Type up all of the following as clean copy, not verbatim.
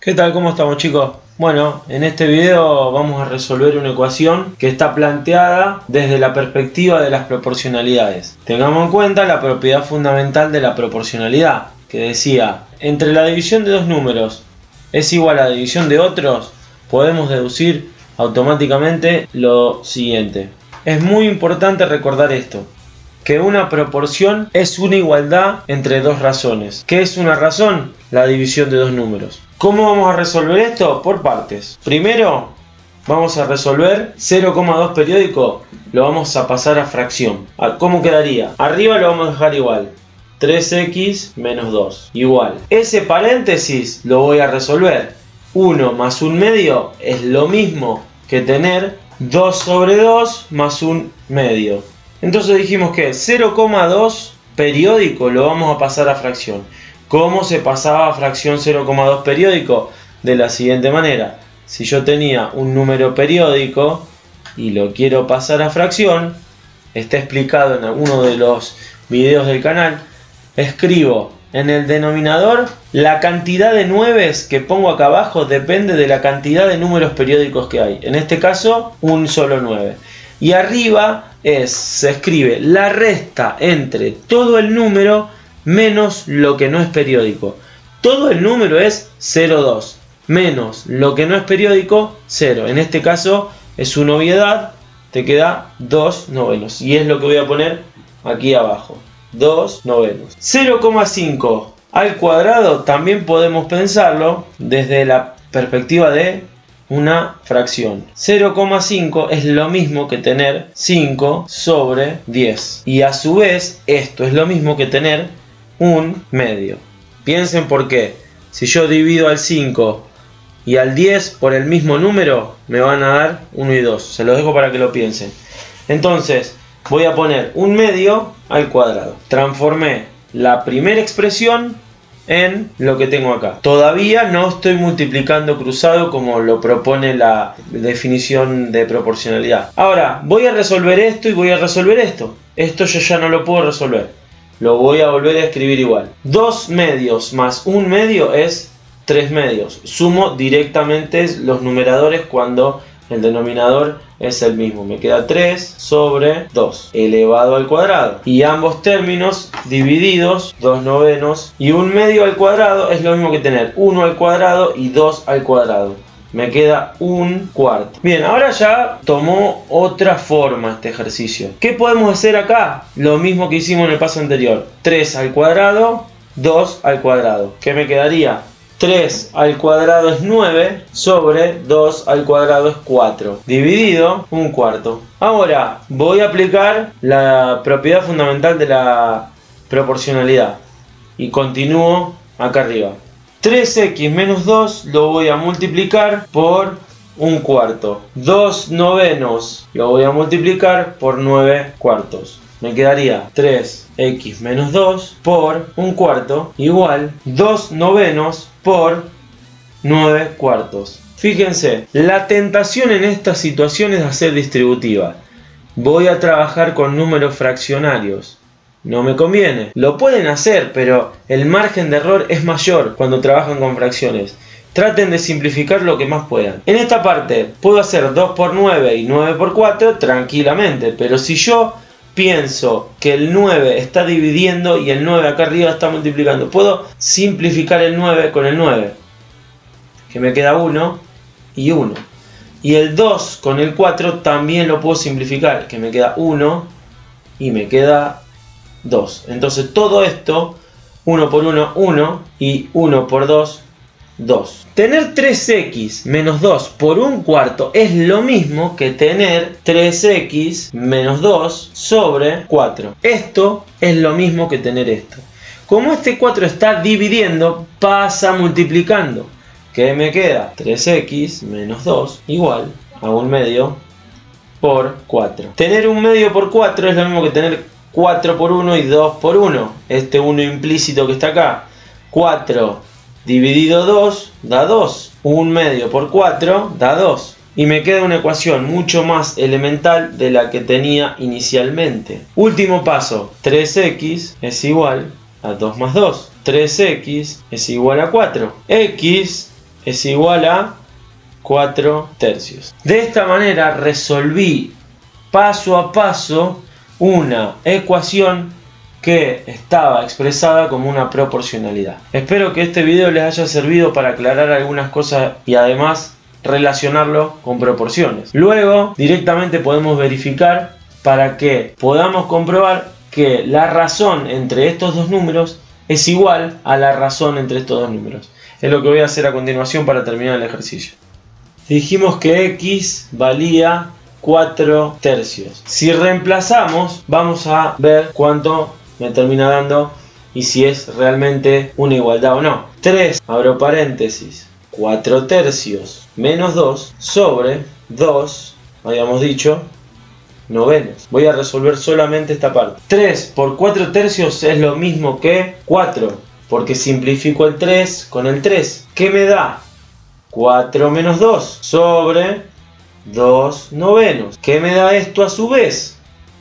¿Qué tal? ¿Cómo estamos, chicos? Bueno, en este video vamos a resolver una ecuación que está planteada desde la perspectiva de las proporcionalidades. Tengamos en cuenta la propiedad fundamental de la proporcionalidad, que decía, entre la división de dos números es igual a la división de otros, podemos deducir automáticamente lo siguiente. Es muy importante recordar esto, que una proporción es una igualdad entre dos razones. ¿Qué es una razón? La división de dos números. ¿Cómo vamos a resolver esto? Por partes. Primero vamos a resolver 0,2 periódico, lo vamos a pasar a fracción. ¿Cómo quedaría? Arriba lo vamos a dejar igual, 3x menos 2 igual. Ese paréntesis lo voy a resolver. 1 más 1 medio es lo mismo que tener 2 sobre 2 más 1 medio. Entonces dijimos que 0,2 periódico lo vamos a pasar a fracción. ¿Cómo se pasaba a fracción 0,2 periódico? De la siguiente manera. Si yo tenía un número periódico y lo quiero pasar a fracción, está explicado en alguno de los videos del canal, escribo en el denominador la cantidad de 9 que pongo acá abajo depende de la cantidad de números periódicos que hay. En este caso, un solo 9. Y arriba se escribe la resta entre todo el número menos lo que no es periódico. Todo el número es 0,2 menos lo que no es periódico, 0. En este caso es una obviedad, te queda 2 novenos. Y es lo que voy a poner aquí abajo, 2 novenos. 0,5 al cuadrado también podemos pensarlo desde la perspectiva de una fracción. 0,5 es lo mismo que tener 5 sobre 10. Y a su vez esto es lo mismo que tener un medio. Piensen por qué. Si yo divido al 5 y al 10 por el mismo número, me van a dar 1 y 2. Se los dejo para que lo piensen. Entonces, voy a poner un medio al cuadrado. Transformé la primera expresión en lo que tengo acá. Todavía no estoy multiplicando cruzado como lo propone la definición de proporcionalidad. Ahora, voy a resolver esto y voy a resolver esto. Esto yo ya no lo puedo resolver. Lo voy a volver a escribir igual. 2 medios más 1 medio es 3 medios. Sumo directamente los numeradores cuando el denominador es el mismo. Me queda 3 sobre 2 elevado al cuadrado. Y ambos términos divididos, 2 novenos y 1 medio al cuadrado es lo mismo que tener 1 al cuadrado y 2 al cuadrado. Me queda 1 cuarto. Bien, ahora ya tomó otra forma este ejercicio. ¿Qué podemos hacer acá? Lo mismo que hicimos en el paso anterior. 3 al cuadrado, 2 al cuadrado. ¿Qué me quedaría? 3 al cuadrado es 9 sobre 2 al cuadrado es 4. Dividido 1 cuarto. Ahora voy a aplicar la propiedad fundamental de la proporcionalidad. Y continúo acá arriba. 3x menos 2 lo voy a multiplicar por 1 cuarto. 2 novenos lo voy a multiplicar por 9 cuartos. Me quedaría 3x menos 2 por 1 cuarto igual 2 novenos por 9 cuartos. Fíjense, la tentación en esta situación es hacer distributiva. Voy a trabajar con números fraccionarios. No me conviene. Lo pueden hacer, pero el margen de error es mayor cuando trabajan con fracciones. Traten de simplificar lo que más puedan. En esta parte puedo hacer 2 por 9 y 9 por 4 tranquilamente, pero si yo pienso que el 9 está dividiendo y el 9 acá arriba está multiplicando, puedo simplificar el 9 con el 9, que me queda 1 y 1. Y el 2 con el 4 también lo puedo simplificar, que me queda 1 y me queda 2. Entonces todo esto, 1 por 1, 1 y 1 por 2, 2. Tener 3x menos 2 por 1 cuarto es lo mismo que tener 3x menos 2 sobre 4. Esto es lo mismo que tener esto. Como este 4 está dividiendo, pasa multiplicando. ¿Qué me queda? 3x menos 2 igual a 1 medio por 4. Tener 1 medio por 4 es lo mismo que tener 4 por 1 y 2 por 1. Este 1 implícito que está acá. 4 dividido 2 da 2. 1 medio por 4 da 2. Y me queda una ecuación mucho más elemental de la que tenía inicialmente. Último paso. 3x es igual a 2 más 2. 3x es igual a 4. X es igual a 4 tercios. De esta manera resolví paso a paso una ecuación que estaba expresada como una proporcionalidad. Espero que este video les haya servido para aclarar algunas cosas y además relacionarlo con proporciones. Luego directamente podemos verificar para que podamos comprobar que la razón entre estos dos números es igual a la razón entre estos dos números. Es lo que voy a hacer a continuación para terminar el ejercicio. Dijimos que x valía 4 tercios. Si reemplazamos, vamos a ver cuánto me termina dando y si es realmente una igualdad o no. 3, abro paréntesis, 4 tercios menos 2 sobre 2, habíamos dicho, novenos. Voy a resolver solamente esta parte. 3 por 4 tercios es lo mismo que 4, porque simplifico el 3 con el 3. ¿Qué me da? 4 menos 2 sobre 2 novenos. ¿Qué me da esto a su vez?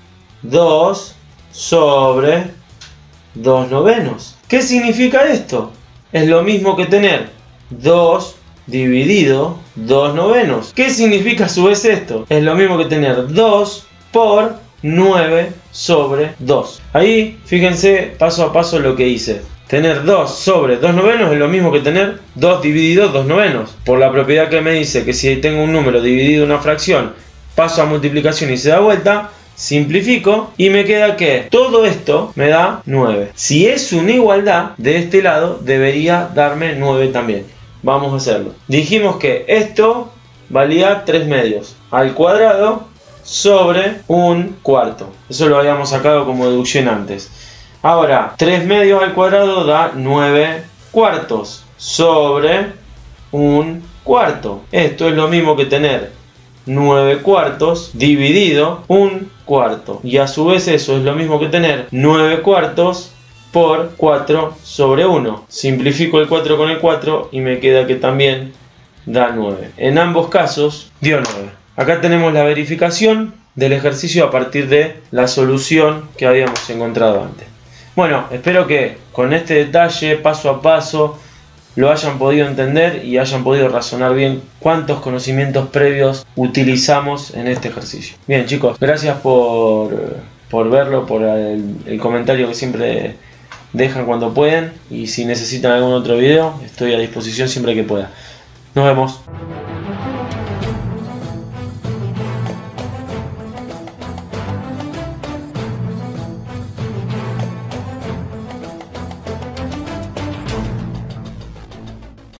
2 sobre 2 novenos. ¿Qué significa esto? Es lo mismo que tener 2 dividido 2 novenos. ¿Qué significa a su vez esto? Es lo mismo que tener 2 por 9 sobre 2. Ahí, fíjense paso a paso lo que hice. Tener 2 sobre 2 novenos es lo mismo que tener 2 dividido 2 novenos. Por la propiedad que me dice que si tengo un número dividido una fracción, paso a multiplicación y se da vuelta, simplifico y me queda que todo esto me da 9. Si es una igualdad, de este lado debería darme 9 también. Vamos a hacerlo. Dijimos que esto valía 3 medios al cuadrado sobre un cuarto. Eso lo habíamos sacado como deducción antes. Ahora, 3 medios al cuadrado da 9 cuartos sobre un cuarto. Esto es lo mismo que tener 9 cuartos dividido un cuarto. Y a su vez eso es lo mismo que tener 9 cuartos por 4 sobre 1. Simplifico el 4 con el 4 y me queda que también da 9. En ambos casos dio 9. Acá tenemos la verificación del ejercicio a partir de la solución que habíamos encontrado antes. Bueno, espero que con este detalle, paso a paso, lo hayan podido entender y hayan podido razonar bien cuántos conocimientos previos utilizamos en este ejercicio. Bien chicos, gracias por verlo, por el comentario que siempre dejan cuando pueden, y si necesitan algún otro video estoy a disposición siempre que pueda. Nos vemos.